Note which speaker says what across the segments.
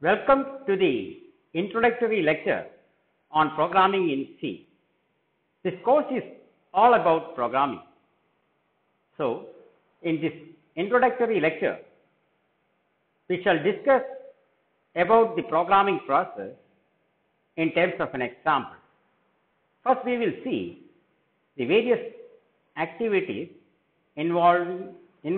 Speaker 1: Welcome to the introductory lecture on programming in C. This course is all about programming. So, in this introductory lecture, we shall discuss about the programming process in terms of an example. First, we will see the various activities involved in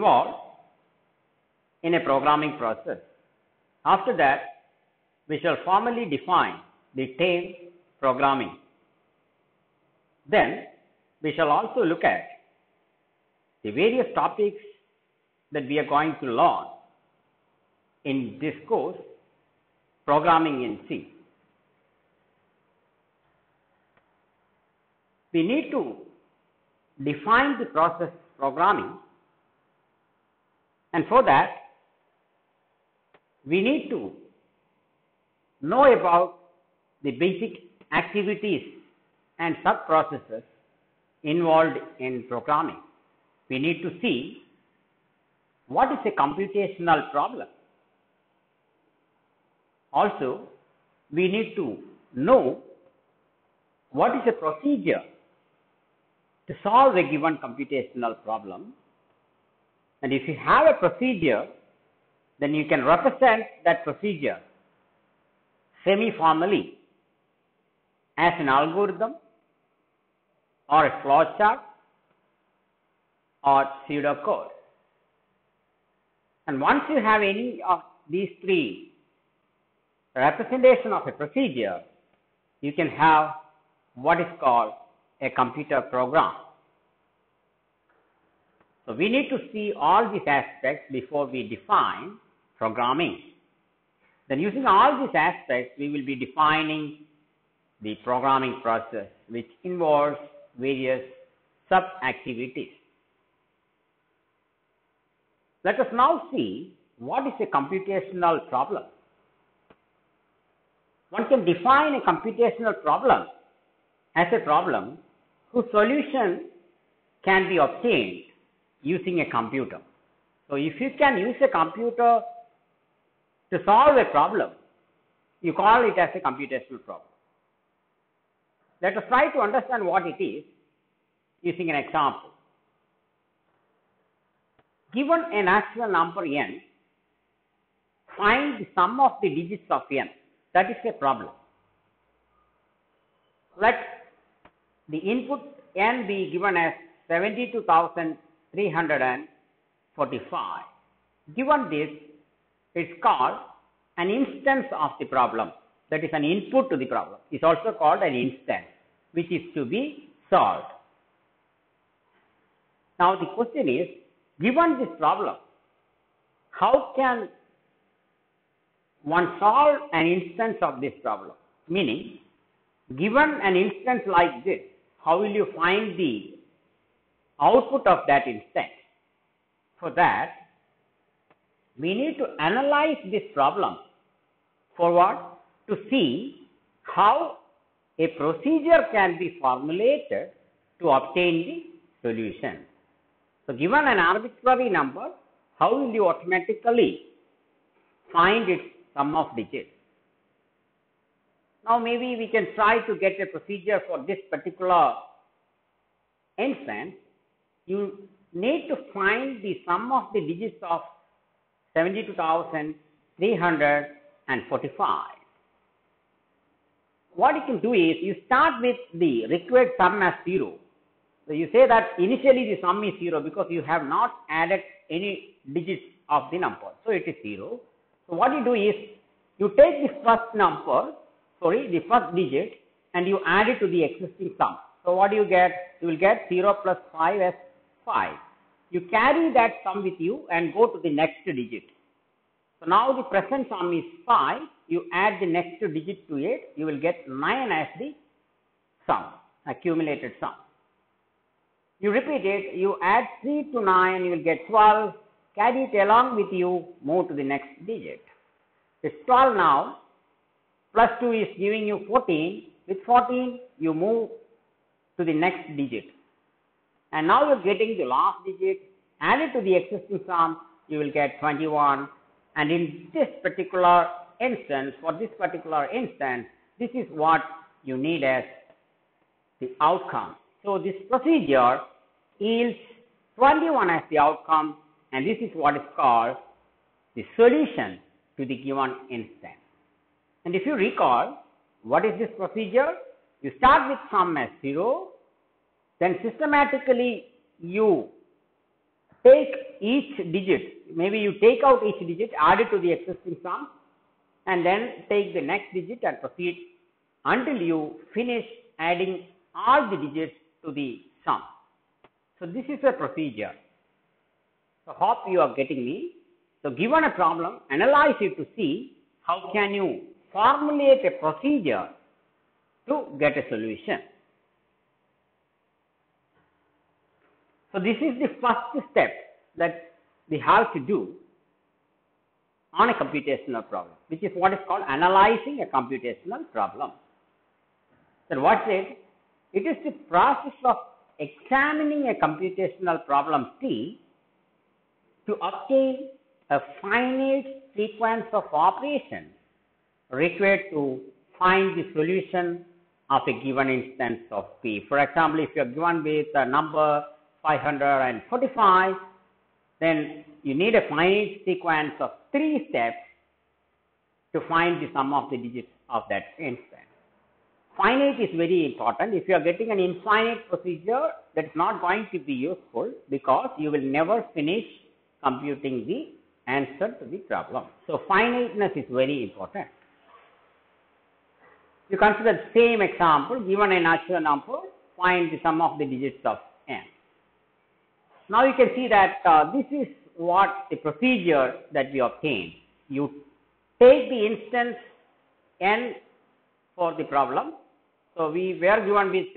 Speaker 1: a programming process. After that, we shall formally define the term programming. Then, we shall also look at the various topics that we are going to learn in this course, programming in C. We need to define the process programming, and for that, we need to know about the basic activities and sub-processes involved in programming. We need to see what is a computational problem. Also, we need to know what is a procedure to solve a given computational problem. And if you have a procedure, then you can represent that procedure semi-formally as an algorithm or a flowchart or pseudocode. And once you have any of these three representation of a procedure, you can have what is called a computer program. So, we need to see all these aspects before we define programming. Then, using all these aspects, we will be defining the programming process, which involves various sub-activities. Let us now see what is a computational problem. One can define a computational problem as a problem whose solution can be obtained using a computer. So, if you can use a computer to solve a problem, you call it as a computational problem. Let us try to understand what it is using an example. Given a natural number n, find the sum of the digits of n. That is a problem. Let the input n be given as 72,345. Given this, it is called an instance of the problem. That is an input to the problem. It is also called an instance, which is to be solved. Now, the question is, given this problem, how can one solve an instance of this problem? Meaning, given an instance like this, how will you find the output of that instance? For that, we need to analyze this problem for what? To see how a procedure can be formulated to obtain the solution. So, given an arbitrary number, how will you automatically find its sum of digits? Now, maybe we can try to get a procedure for this particular instance. You need to find the sum of the digits of 72,345. What you can do is, you start with the required sum as 0. So, you say that initially the sum is 0 because you have not added any digits of the number. So, it is 0. So, what you do is, you take the first digit and you add it to the existing sum. So, what do you get? You will get 0 plus 5 as 5. You carry that sum with you and go to the next digit. So, now the present sum is 5. You add the next digit to it, you will get 9 as the sum, accumulated sum. You repeat it, you add 3 to 9, you will get 12, carry it along with you, move to the next digit. It's 12 now, plus 2 is giving you 14, with 14 you move to the next digit. And now you are getting the last digit, add it to the existing sum, you will get 21, and in this particular instance, for this particular instance, this is what you need as the outcome. So this procedure yields 21 as the outcome, and this is what is called the solution to the given instance. And if you recall, what is this procedure? You start with sum as 0, then systematically you take each digit, maybe you take out each digit, add it to the existing sum, and then take the next digit and proceed until you finish adding all the digits to the sum. So this is a procedure. So hope you are getting me. So given a problem, analyze it to see how can you formulate a procedure to get a solution. So this is the first step that we have to do on a computational problem, which is what is called analyzing a computational problem. So what's it? It is the process of examining a computational problem T to obtain a finite sequence of operations required to find the solution of a given instance of P. For example, if you are given with a number 545, then you need a finite sequence of 3 steps to find the sum of the digits of that instance. Finite is very important. If you are getting an infinite procedure, that is not going to be useful because you will never finish computing the answer to the problem. So finiteness is very important. You consider the same example, given a natural number, find the sum of the digits of n. Now you can see that this is what the procedure that we obtain. You take the instance n for the problem. So we were given with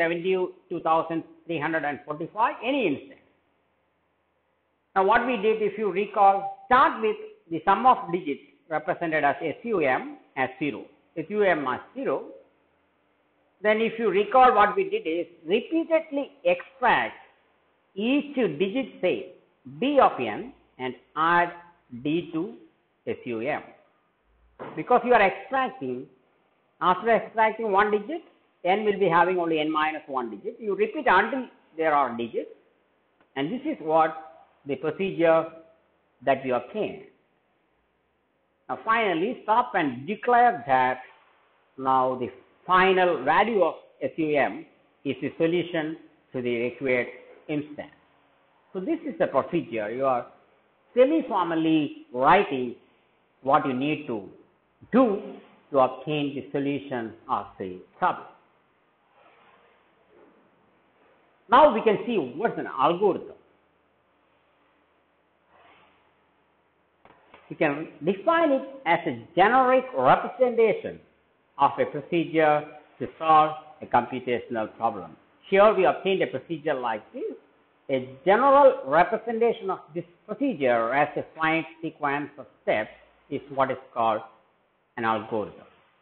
Speaker 1: 72,345, any instance. Now what we did, if you recall, start with the sum of digits represented as SUM as 0. SUM as 0. Then if you recall, what we did is repeatedly extract each digit, say D of n, and add D to SUM. Because you are extracting, after extracting one digit, n will be having only n minus 1 digit. You repeat until there are digits, and this is what the procedure that we obtain. Now finally, stop and declare that now the final value of SUM is the solution to the required instance. So this is the procedure. You are semi-formally writing what you need to do to obtain the solution of the problem. Now we can see what's an algorithm. We can define it as a generic representation of a procedure to solve a computational problem. Here we obtained a procedure like this. A general representation of this procedure as a finite sequence of steps is what is called an algorithm.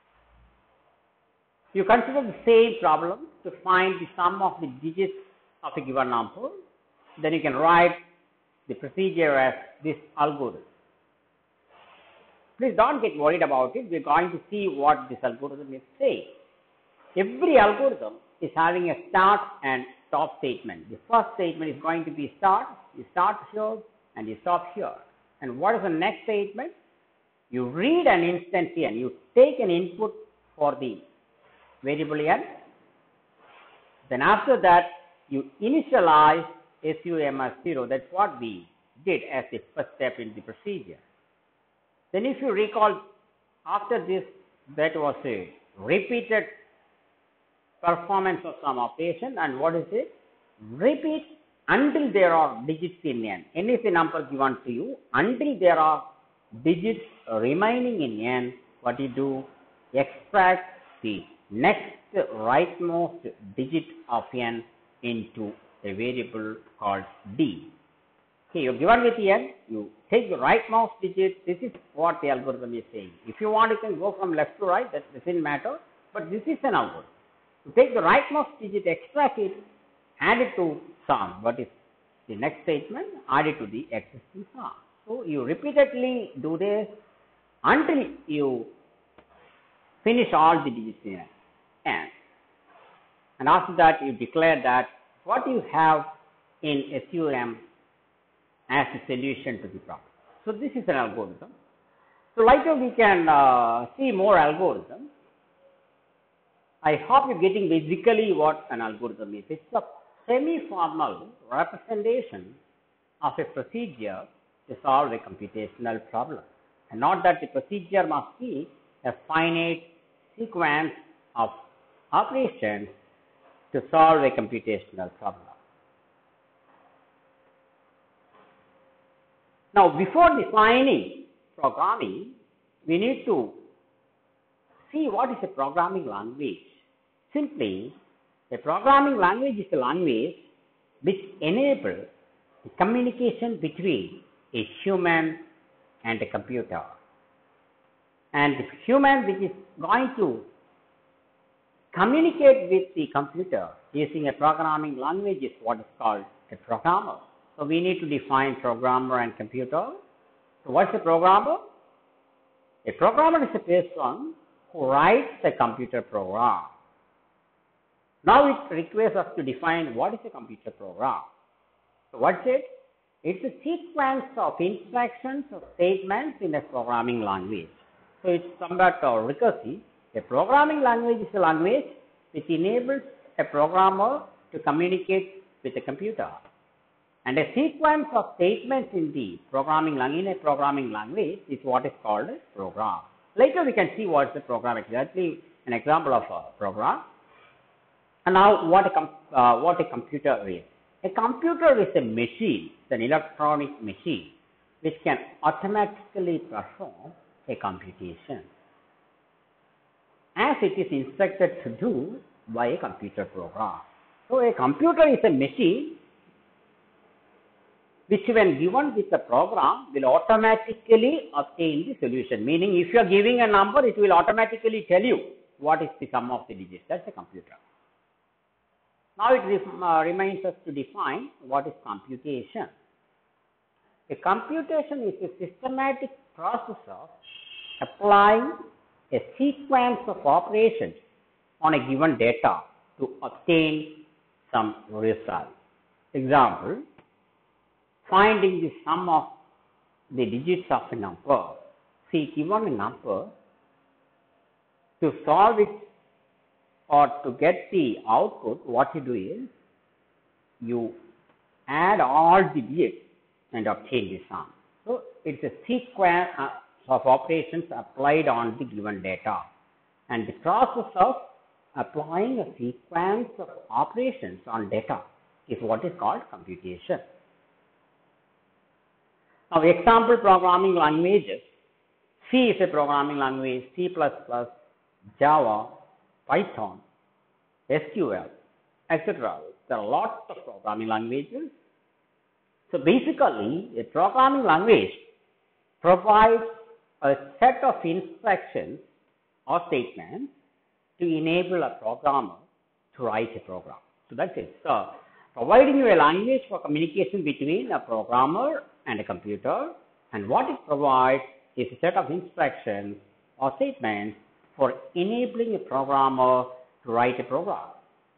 Speaker 1: You consider the same problem to find the sum of the digits of a given number, then you can write the procedure as this algorithm. Please don't get worried about it. We are going to see what this algorithm is saying. Every algorithm is having a start and stop statement. The first statement is going to be start. You start here and you stop here. And what is the next statement? You read an instance n. You take an input for the variable n. Then after that, you initialize SUM as 0. That's what we did as the first step in the procedure. Then if you recall, after this, that was a repeated performance of some operation, and what is it? Repeat until there are digits in n. N is the number given to you. Until there are digits remaining in n, what you do? Extract the next rightmost digit of n into a variable called d. Okay, you're given with n, you take the rightmost digit. This is what the algorithm is saying. If you want, you can go from left to right, that doesn't matter, but this is an algorithm. You take the rightmost digit, extract it, add it to sum. What is the next statement? Add it to the existing sum. So you repeatedly do this until you finish all the digits in n. And after that, you declare that what you have in SUM as a solution to the problem. So this is an algorithm. So later we can see more algorithms. I hope you're getting basically what an algorithm is. It's a semi-formal representation of a procedure to solve a computational problem. And not that the procedure must be a finite sequence of operations to solve a computational problem. Now, before defining programming, we need to see what is a programming language. Simply, a programming language is a language which enables the communication between a human and a computer. And the human which is going to communicate with the computer using a programming language is what is called a programmer. So we need to define programmer and computer. So what's a programmer? A programmer is a person who writes a computer program. Now it requires us to define what is a computer program. So what's it? It's a sequence of instructions or statements in a programming language. So it's somewhat recursive. A programming language is a language which enables a programmer to communicate with a computer. And a sequence of statements in a programming language is what is called a program. Later we can see what is the program exactly, an example of a program. And now what a computer is. A computer is a machine, it's an electronic machine which can automatically perform a computation as it is instructed to do by a computer program. So a computer is a machine which when given with the program will automatically obtain the solution. Meaning if you are giving a number, it will automatically tell you what is the sum of the digits. That's a computer. Now it remains us to define what is computation. A computation is a systematic process of applying a sequence of operations on a given data to obtain some result. Example, finding the sum of the digits of a number. See, given a number, to solve it or to get the output, what you do is you add all the digits and obtain the sum. So it's a sequence of operations applied on the given data, and the process of applying a sequence of operations on data is what is called computation. Now, example programming languages. C is a programming language, C++, Java, Python, SQL, etc. There are lots of programming languages. So basically, a programming language provides a set of instructions or statements to enable a programmer to write a program. So that's it. So providing you a language for communication between a programmer and a computer, and what it provides is a set of instructions or statements for enabling a programmer to write a program.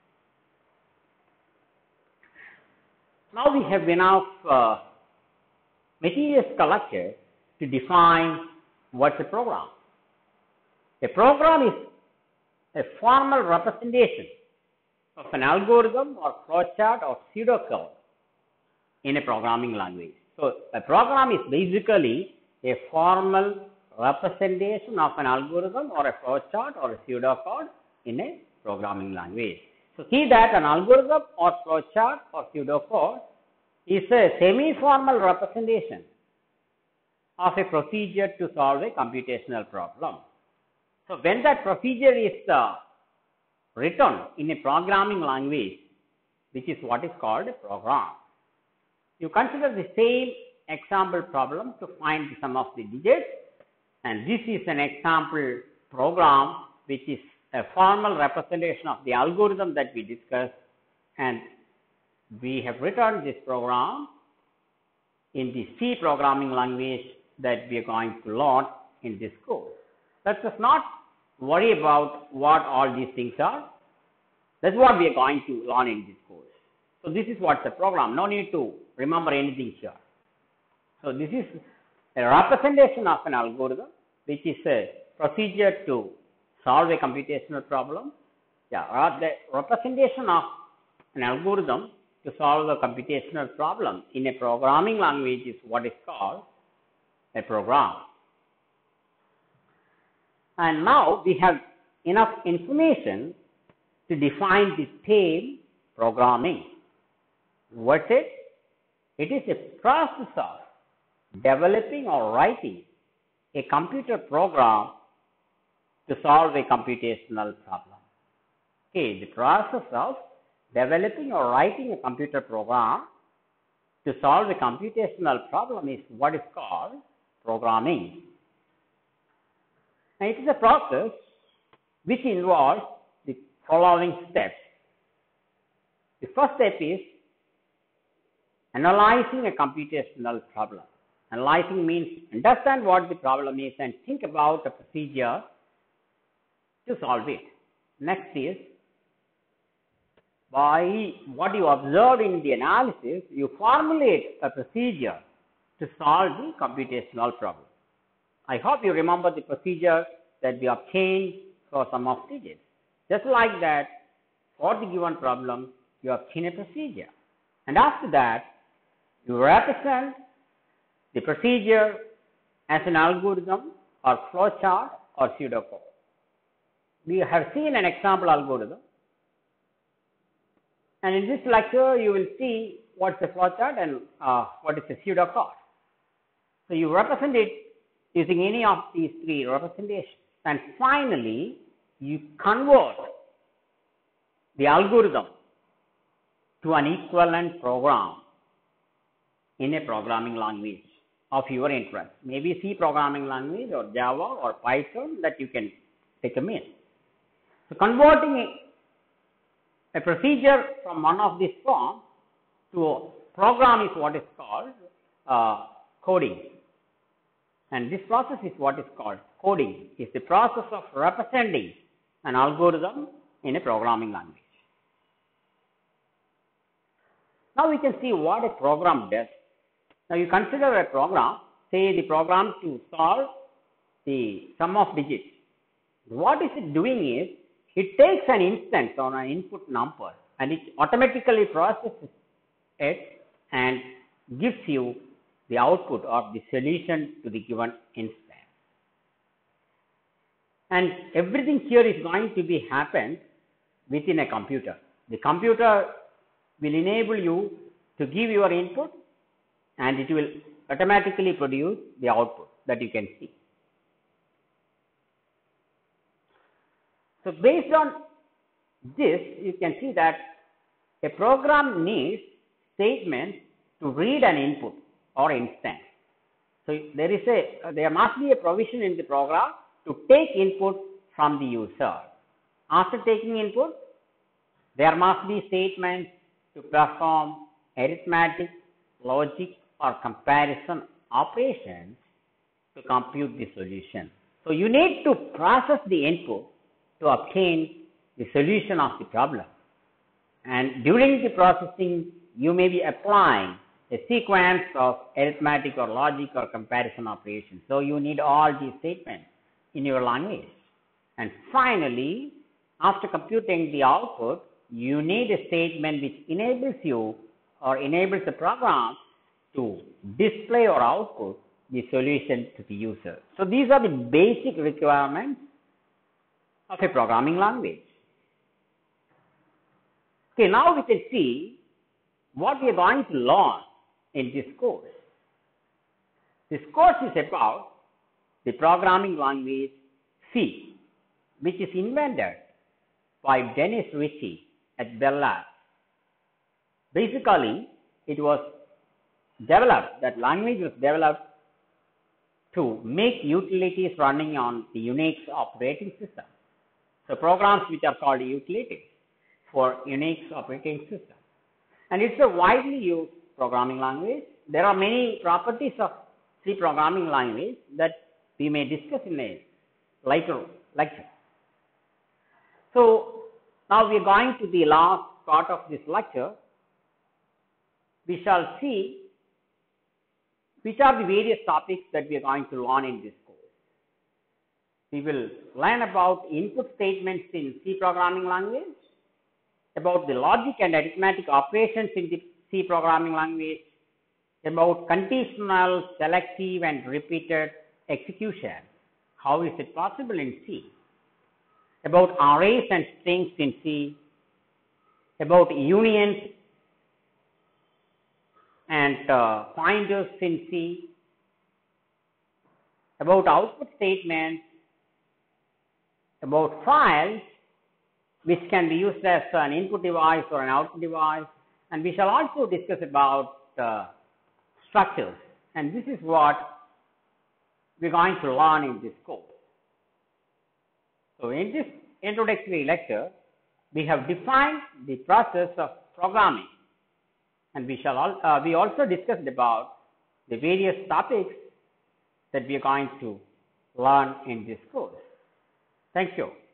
Speaker 1: Now we have enough materials collected to define what's a program. A program is a formal representation of an algorithm or flowchart or pseudocode in a programming language. So a program is basically a formal representation of an algorithm or a flowchart or a pseudocode in a programming language. So see that an algorithm or flowchart or pseudocode is a semi-formal representation of a procedure to solve a computational problem. So when that procedure is written in a programming language, which is what is called a program, you consider the same example problem to find the sum of the digits, and this is an example program which is a formal representation of the algorithm that we discussed, and we have written this program in the C programming language that we are going to learn in this course. Let us not worry about what all these things are. That's what we are going to learn in this course. So this is what's a program. No need to remember anything here. So this is a representation of an algorithm, which is a procedure to solve a computational problem. Yeah, the representation of an algorithm to solve a computational problem in a programming language is what is called a program. And now we have enough information to define the term programming. What's it? It is a process of developing or writing a computer program to solve a computational problem. Okay, the process of developing or writing a computer program to solve a computational problem is what is called programming. And it is a process which involves the following steps. The first step is analyzing a computational problem. Analyzing means understand what the problem is and think about a procedure to solve it. Next is, by what you observed in the analysis, you formulate a procedure to solve the computational problem. I hope you remember the procedure that we obtained for sum of digits. Just like that, for the given problem, you obtain a procedure. And after that, you represent the procedure as an algorithm or flowchart or pseudocode. We have seen an example algorithm. And in this lecture, you will see what's a flowchart and what is a pseudocode. So you represent it using any of these three representations. And finally, you convert the algorithm to an equivalent program in a programming language of your interest. Maybe C programming language or Java or Python that you can take a miss. So converting a procedure from one of these forms to a program is what is called coding. And this process is what is called coding. It's the process of representing an algorithm in a programming language. Now we can see what a program does. Now you consider a program, say the program to solve the sum of digits. What is it doing is, it takes an instance or an input number and it automatically processes it and gives you the output of the solution to the given instance. And everything here is going to be happened within a computer. The computer will enable you to give your input and it will automatically produce the output that you can see. So based on this, you can see that a program needs statements to read an input or instance. So there must be a provision in the program to take input from the user. After taking input, there must be statements to perform arithmetic, logic, or comparison operations to compute the solution. So you need to process the input to obtain the solution of the problem. And during the processing, you may be applying a sequence of arithmetic or logic or comparison operations. So you need all these statements in your language. And finally, after computing the output, you need a statement which enables you or enables the program to display or output the solution to the user. So these are the basic requirements of a programming language. Okay, now we can see what we are going to learn in this course. This course is about the programming language C, which is invented by Dennis Ritchie at Bell Labs. Basically, it was developed, that language was developed to make utilities running on the Unix operating system. So programs which are called utilities for Unix operating system. And it's a widely used programming language. There are many properties of C programming language that we may discuss in a later lecture. So now we are going to the last part of this lecture. We shall see which are the various topics that we are going to learn in this course. We will learn about input statements in C programming language, about the logic and arithmetic operations in the C programming language, about conditional, selective and repeated execution. How is it possible in C? About arrays and strings in C, about unions and pointers in C, about output statements, about files which can be used as an input device or an output device, and we shall also discuss about structures, and this is what we are going to learn in this course. So in this introductory lecture, we have defined the process of programming, and we also discussed about the various topics that we are going to learn in this course. Thank you.